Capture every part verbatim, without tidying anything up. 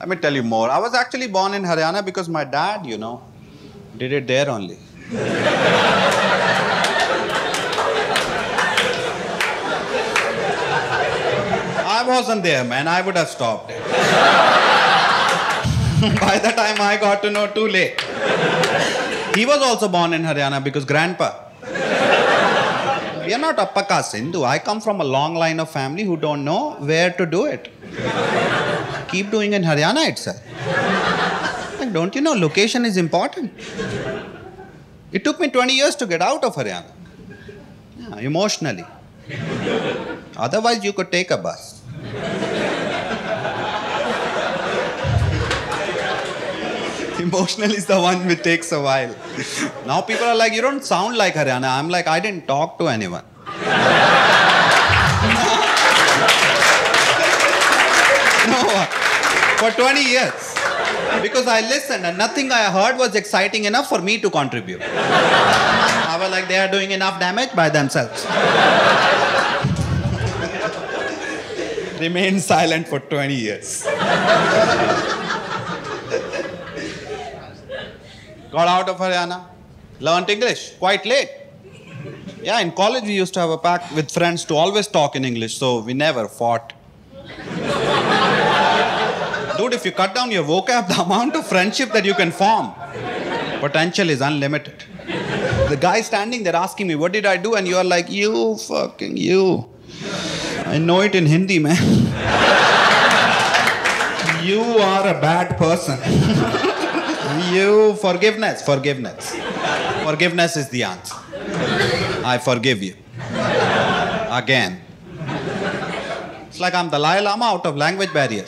Let me tell you more. I was actually born in Haryana because my dad, you know, did it there only. I wasn't there, man. I would have stopped. By the time I got to know, too late. He was also born in Haryana because grandpa. We are not upper caste Hindu. I come from a long line of family who don't know where to do it. Keep doing in Haryana itself. Like, don't you know location is important? It took me twenty years to get out of Haryana. Yeah, emotionally. Otherwise, you could take a bus. Emotional is the one which takes a while. Now people are like, you don't sound like Haryana. I'm like, I didn't talk to anyone. No, for twenty years. Because I listened and nothing I heard was exciting enough for me to contribute. I was like, they are doing enough damage by themselves. Remained silent for twenty years. Got out of Haryana, learned English quite late. Yeah, in college we used to have a pact with friends to always talk in English, so we never fought. Dude, if you cut down your vocab, the amount of friendship that you can form, potential is unlimited. The guy standing there asking me, what did I do? And you are like, you fucking you. I know it in Hindi, man. You are a bad person. You, forgiveness, forgiveness. Forgiveness is the answer. I forgive you. Again. It's like I'm the Dalai Lama out of language barriers.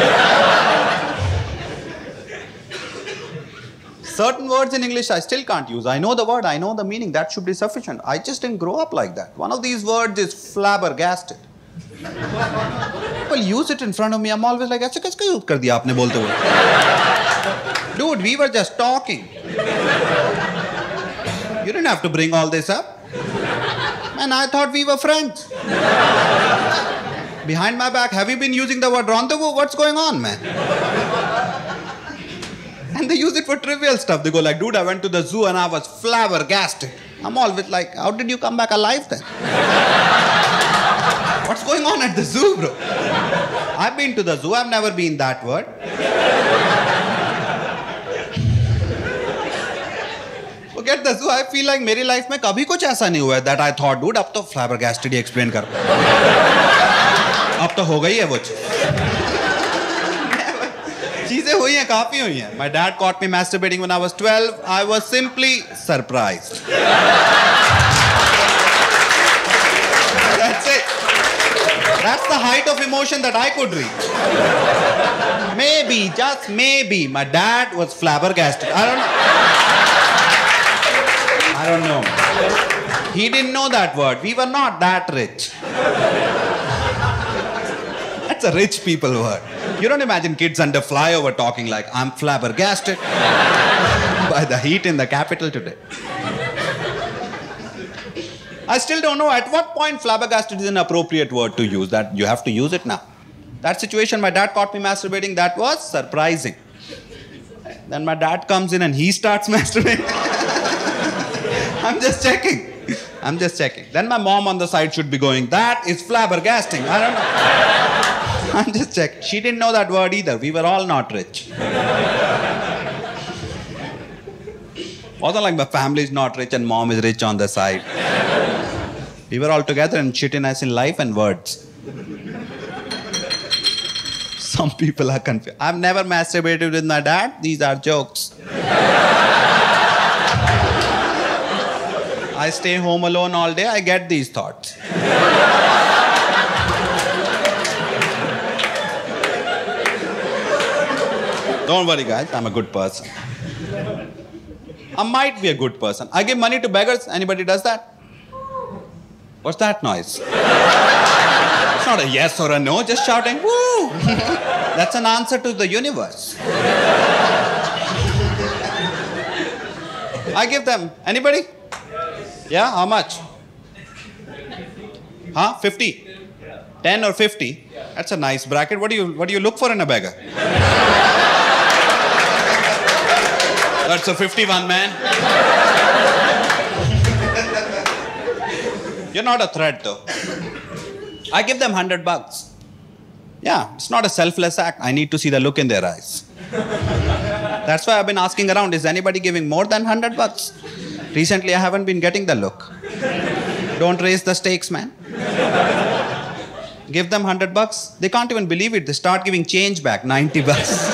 Certain words in English I still can't use. I know the word, I know the meaning. That should be sufficient. I just didn't grow up like that. One of these words is flabbergasted. People use it in front of me. I'm always like, "Acha kiska use kar diya aapne bolte hue?" Dude, we were just talking. You didn't have to bring all this up. And I thought we were friends. Behind my back, have you been using the word rendezvous? What's going on, man? And they use it for trivial stuff. They go like, dude, I went to the zoo and I was flabbergasted. I'm always like, how did you come back alive then? What's going on at the zoo, bro? I've been to the zoo. I've never been that word. Forget the zoo. I feel like मेरी life में कभी कुछ ऐसा नहीं हुआ है that I thought, dude, अब तो flabbergasted ही explain कर अब तो हो गई है वो चीज़ चीजें हुई हैं काफी हुई हैं. My dad caught me masturbating when I was twelve. I was simply surprised. That's it. That's the height of emotion that I could reach. Maybe, just maybe, my dad was flabbergasted. I don't know. I don't know. He didn't know that word. We were not that rich. That's a rich people word. You don't imagine kids under flyover talking like, I'm flabbergasted by the heat in the capital today. I still don't know at what point flabbergasted is an appropriate word to use. That you have to use it now. That situation, my dad caught me masturbating, that was surprising. Then my dad comes in and he starts masturbating. I'm just checking. I'm just checking. Then my mom on the side should be going, that is flabbergasting. I don't know. I'm just checking. She didn't know that word either. We were all not rich. Wasn't like my family is not rich and mom is rich on the side. We were all together and shittiness in life and words. Some people are confused. I've never masturbated with my dad. These are jokes. I stay home alone all day. I get these thoughts. Don't worry, guys. I'm a good person. I might be a good person. I give money to beggars. Anybody does that? What's that noise? It's not a yes or a no, just shouting, woo! That's an answer to the universe. I give them. Anybody? Yeah, how much? Huh? fifty? ten or fifty? That's a nice bracket. What do you, what do you look for in a beggar? That's a fifty-one, man. You're not a threat, though. I give them one hundred bucks. Yeah, it's not a selfless act. I need to see the look in their eyes. That's why I've been asking around, is anybody giving more than one hundred bucks? Recently, I haven't been getting the look. Don't raise the stakes, man. Give them one hundred bucks. They can't even believe it. They start giving change back, ninety bucks.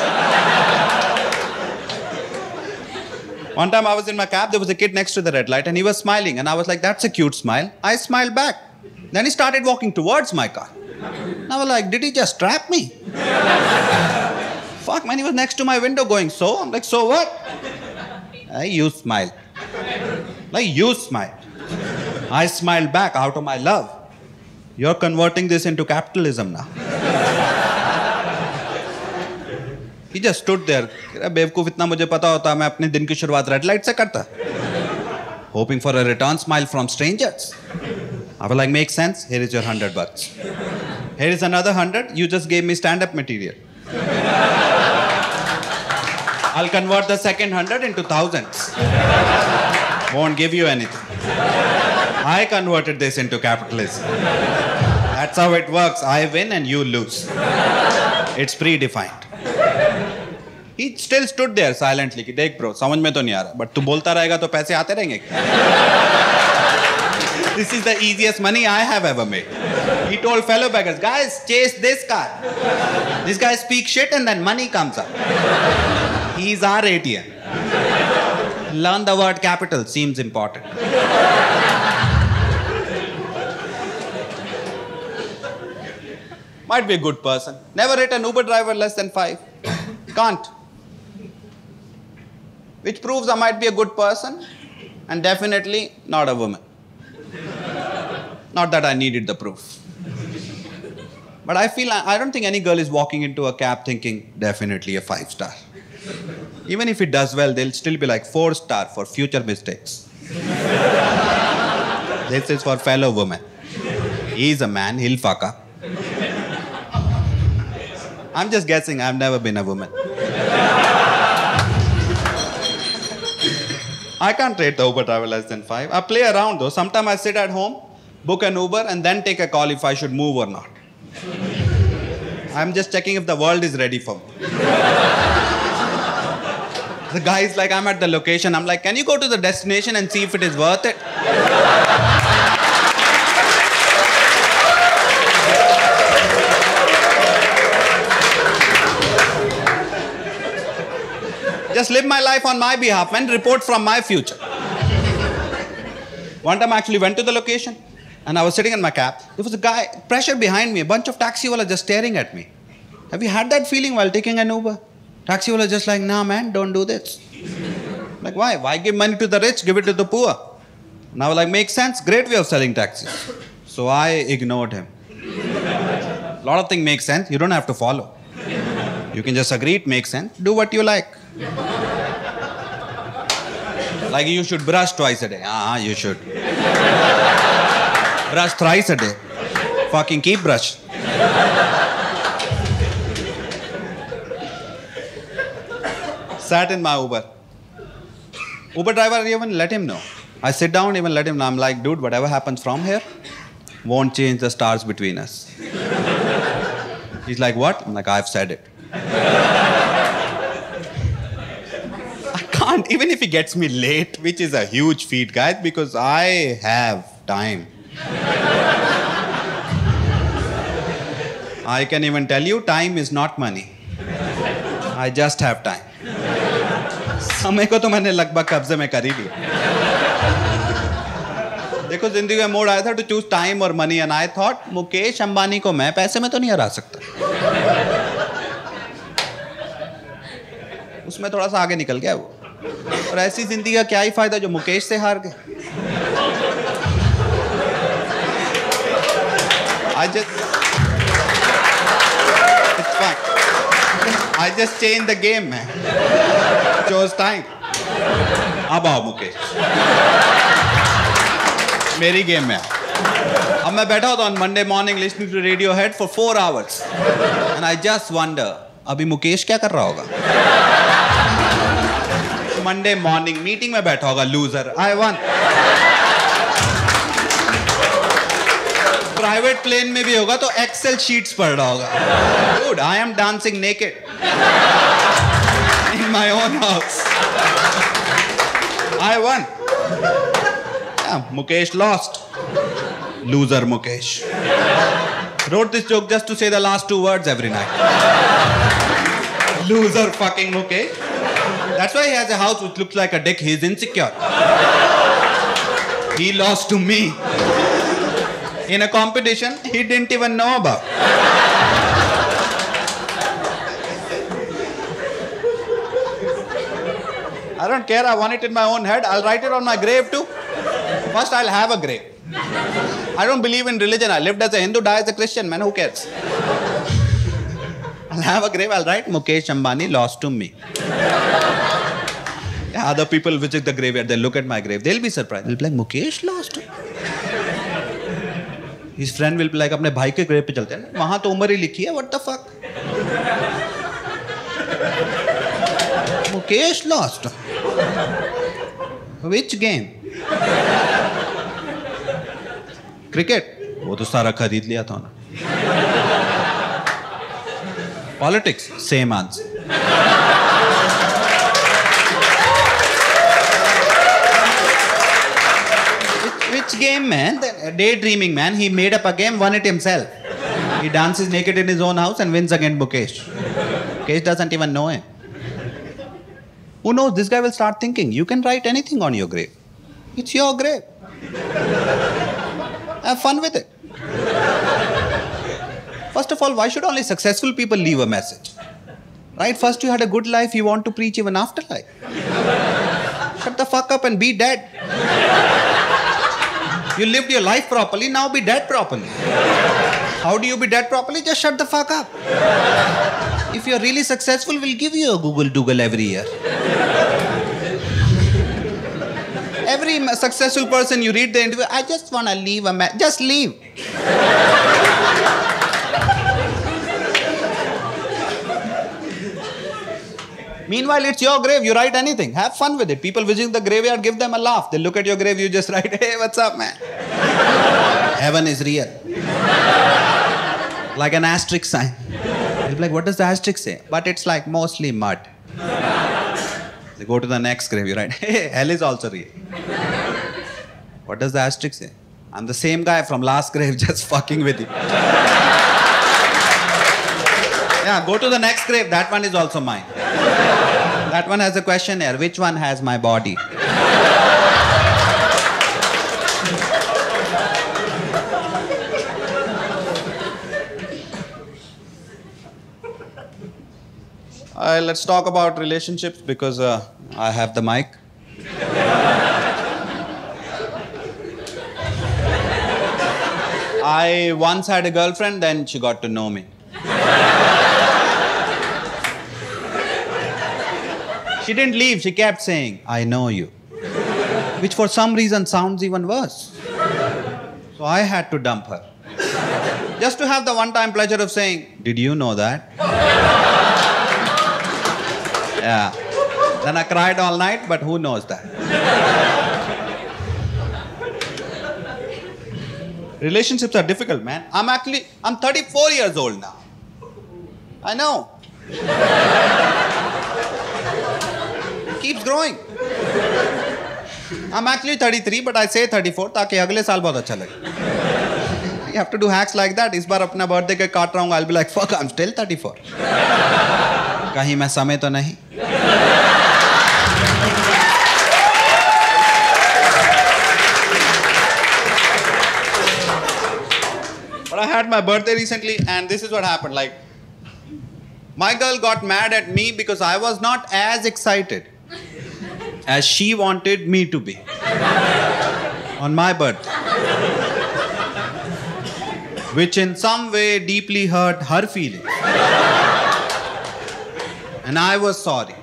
One time I was in my cab, there was a kid next to the red light and he was smiling and I was like, that's a cute smile. I smiled back. Then he started walking towards my car. And I was like, did he just trap me? Fuck, man, he was next to my window going, so? I'm like, so what? Hey, you smile. Like, you smile. I smiled back out of my love. You're converting this into capitalism now. He just stood there. बेवकूफ इतना मुझे पता होता मैं अपने दिन की शुरुआत रेड लाइट से करता. Hoping for a return smile from strangers. I was like, makes sense. Here is your hundred bucks. Here is another hundred. You just gave me stand-up material. I'll convert the second hundred into thousands. Won't give you anything. I converted this into capitalism. That's how it works. I win and you lose. It's predefined. He still stood there silently. कि देख bro, समझ में तो नहीं आ रहा. But तू बोलता रहेगा तो पैसे आते रहेंगे. This is the easiest money I have ever made. He told fellow beggars, guys, chase this guy. This guy speaks shit and then money comes up. He's our A T M. Learn the word capital. Seems important. Might be a good person. Never hit an Uber driver less than five. Can't. Which proves I might be a good person and definitely not a woman. Not that I needed the proof. But I feel, I don't think any girl is walking into a cab thinking, definitely a five star. Even if it does well, they'll still be like four star for future mistakes. This is for fellow women. He's a man, he'll fuck up. I'm just guessing, I've never been a woman. I can't rate the Uber driver less than five. I play around though. Sometimes I sit at home, book an Uber and then take a call if I should move or not. I'm just checking if the world is ready for me. The guy is like, I'm at the location. I'm like, can you go to the destination and see if it is worth it? Just live my life on my behalf and report from my future. One time I actually went to the location and I was sitting in my cab. There was a guy, pressure behind me, a bunch of taxi wala just staring at me. Have you had that feeling while taking an Uber? Taxi wala just like, nah man, don't do this. Like, why? Why give money to the rich? Give it to the poor. And I was like, makes sense. Great way of selling taxis. So I ignored him. A lot of things make sense. You don't have to follow. You can just agree it makes sense. Do what you like. Like you should brush twice a day. Ah, you should. Brush thrice a day. Fucking keep brush. Sat in my Uber. Uber driver, even let him know. I sit down, even let him know. I'm like, dude, whatever happens from here won't change the stars between us. He's like, what? I'm like, I've said it. I can't, even if he gets me late, which is a huge feat, guys, because I have time. I can even tell you, time is not money. I just have time. समय को तो मैंने लगभग कब्जे में कर ही लिया. देखो जिंदगी में मोड़ आया था to choose time और money and I thought Mukesh Ambani को मैं पैसे में तो नहीं हरा सकता. उसमें थोड़ा सा आगे निकल गया वो. और ऐसी जिंदगी का क्या ही फायदा जो मुकेश से हार गए. I just it's fine. I just changed the game, man. Chose time. अब आओ मुकेश. मेरी गेम में. अब मैं बैठा होता on Monday morning listening to Radiohead for four hours. And I just wonder, अभी मुकेश क्या कर रहा होगा? Monday morning meeting में बैठा होगा, loser. I won. Private plane में भी होगा तो Excel sheets पढ़ रहा होगा. Dude, I am dancing naked. In my own house. I won. Yeah, Mukesh lost. Loser Mukesh. Wrote this joke just to say the last two words every night. Loser fucking Mukesh. That's why he has a house which looks like a dick. He's insecure. He lost to me. In a competition he didn't even know about. I don't care, I want it in my own head. I'll write it on my grave too. First I'll have a grave. I don't believe in religion. I lived as a Hindu, die as a Christian, man, who cares? I'll have a grave, I'll write Mukesh Ambani lost to me. Yeah, other people visit the graveyard, they look at my grave, they'll be surprised. They'll be like, Mukesh lost? His friend will be like, अपने भाई के grave पे चलते हैं, वहाँ तो उम्र ही लिखी है, what the fuck? Mukesh lost. Which game? Cricket? वो तो सारा खरीद लिया था ना. Politics? Same answer. which, which game, man? The daydreaming, man. He made up a game, won it himself. He dances naked in his own house and wins against Mukesh. Mukesh doesn't even know him. Who knows? This guy will start thinking, you can write anything on your grave. It's your grave. Have fun with it. First of all, why should only successful people leave a message? Right? First you had a good life, you want to preach even after life. Shut the fuck up and be dead. You lived your life properly, now be dead properly. How do you be dead properly? Just shut the fuck up. If you're really successful, we'll give you a Google Dougal every year. Every successful person you read the interview, I just want to leave a message. Just leave. Meanwhile, it's your grave. You write anything. Have fun with it. People visiting the graveyard, give them a laugh. They look at your grave, you just write, hey, what's up, man? Heaven is real. Like an asterisk sign. You'll be like, what does the asterisk say? But it's like mostly mud. They go to the next grave, you write, hey, hell is also real. What does the asterisk say? I'm the same guy from last grave, just fucking with you. Yeah, go to the next grave, that one is also mine. That one has a questionnaire, which one has my body? Uh, let's talk about relationships because uh, I have the mic. I once had a girlfriend, then she got to know me. She didn't leave, she kept saying, I know you. Which for some reason sounds even worse. So I had to dump her. Just to have the one-time pleasure of saying, did you know that? Yeah. Then I cried all night, but who knows that? Relationships are difficult, man. I'm actually, I'm thirty-four years old now. I know. Keeps growing. I'm actually thirty-three, but I say thirty-four ताकि अगले साल बहुत अच्छा लगे. You have to do hacks like that. इस बार अपना birthday cake काट रहा हूँ, I'll be like, fuck, I'm still thirty-four. कहीं मैं समय तो नहीं? But I had my birthday recently and this is what happened. Like, my girl got mad at me because I was not as excited as she wanted me to be on my birthday. Which in some way deeply hurt her feelings. And I was sorry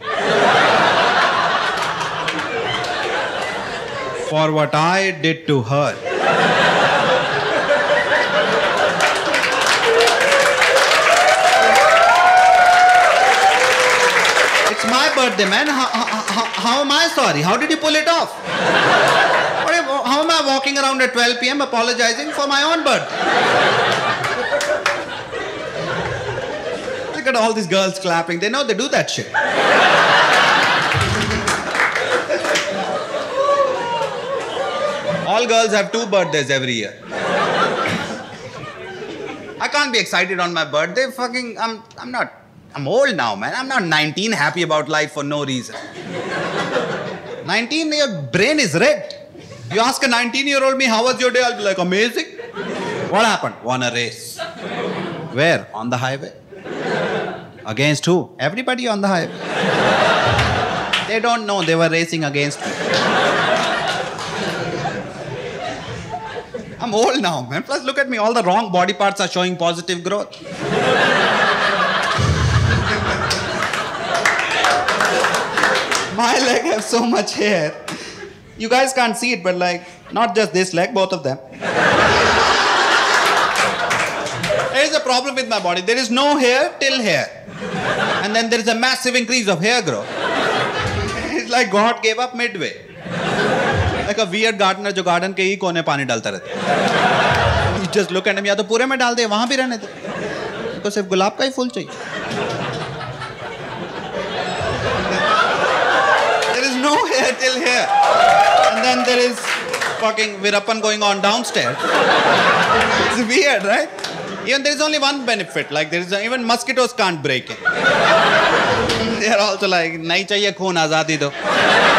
for what I did to her. birthday, man. How, how, how am I sorry? How did you pull it off? What if, how am I walking around at twelve p m apologizing for my own birthday? Look at all these girls clapping. They know they do that shit. All girls have two birthdays every year. I can't be excited on my birthday. Fucking, I'm, I'm not, I'm old now, man. I'm not nineteen happy about life for no reason. nineteen, your brain is rigged. You ask a nineteen-year-old me, how was your day? I'll be like, amazing. What happened? Won a race. Where? On the highway. Against who? Everybody on the highway. They don't know they were racing against me. I'm old now, man. Plus, look at me. All the wrong body parts are showing positive growth. My leg has so much hair. You guys can't see it, but like, not just this leg, both of them. There is a problem with my body. There is no hair till hair. And then there is a massive increase of hair growth. It's like God gave up midway. Like a weird gardener जो garden के ही कोने पानी डालता रहता है. You just look at him, या तो पूरे में डाल दे, वहाँ भी रहने दे. तो सिर्फ गुलाब का ही फूल चाहिए. There is no hair till here, and then there is fucking Virappan going on downstairs. It's weird, right? Even there is only one benefit. Like there is a, even mosquitoes can't break it. They are also like, नहीं चाहिए खून आजादी दो.